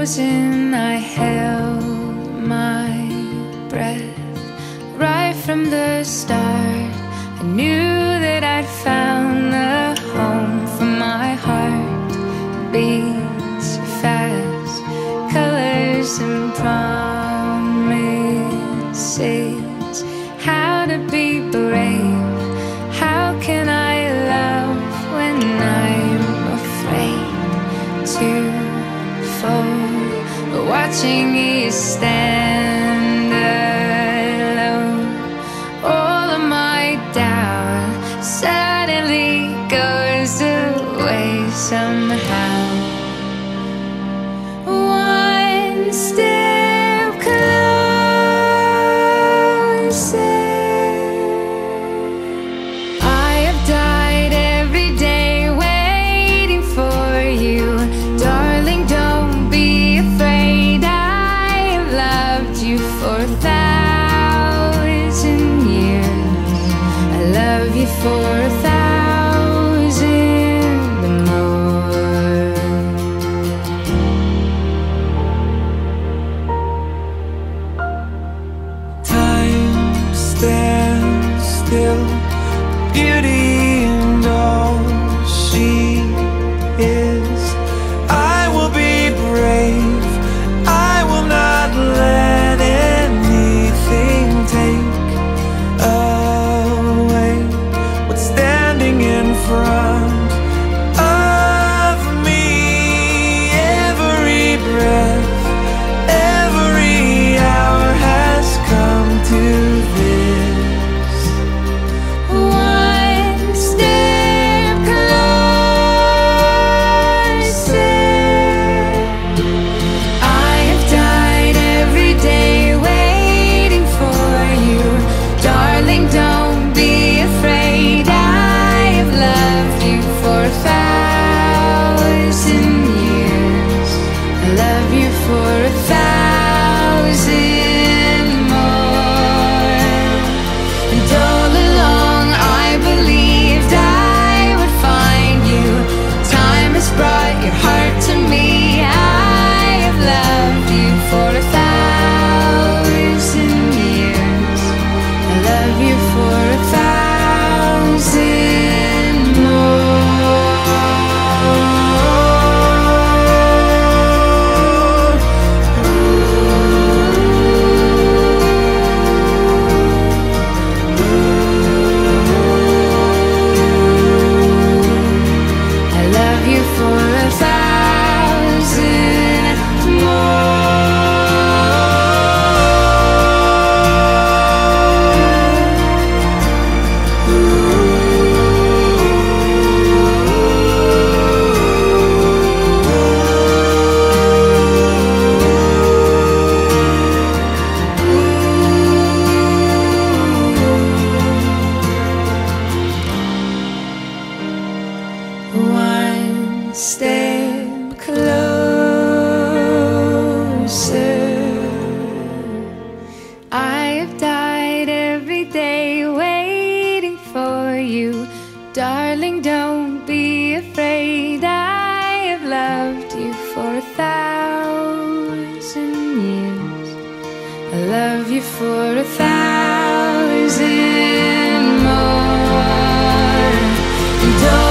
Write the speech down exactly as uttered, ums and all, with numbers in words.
imagine I held my breath right from the start. I knew that I'd found the home for my heart. Beats fast, colors and promises. How to be brave, how can I love when I'm afraid to fall? But watching you stand alone, all of my doubt suddenly goes away somehow. One step closer. I have died every day waiting for you. Darling, don't be afraid. I have loved you for a thousand years. I love you for a thousand more. Time stands still, beauty and all she is. I will be brave, I will not let anything take away what's standing in front of me. Every breath, every hour has come to this. One step closer. I have died every day waiting for you. Darling, don't be afraid. I have loved you for a thousand years. I love you for a thousand more. And all along I believed I would find you. Time has brought your heart to me. I have loved you for a thousand years. I love you for a thousand I love you for a thousand One step closer. I have died every day waiting for you. Darling, don't be afraid. I have loved you for a thousand years. I love you for a thousand more. And